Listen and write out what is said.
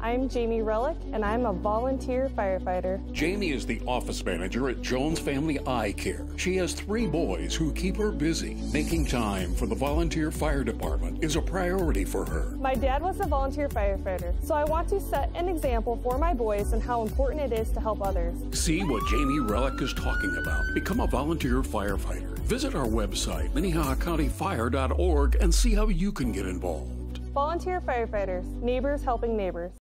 I'm Jamie Relhak, and I'm a volunteer firefighter. Jamie is the office manager at Jones Family Eye Care. She has 3 boys who keep her busy. Making time for the volunteer fire department is a priority for her. My dad was a volunteer firefighter, so I want to set an example for my boys and how important it is to help others. See what Jamie Relhak is talking about. Become a volunteer firefighter. Visit our website, minnehahacountyfire.org, and see how you can get involved. Volunteer firefighters, neighbors helping neighbors.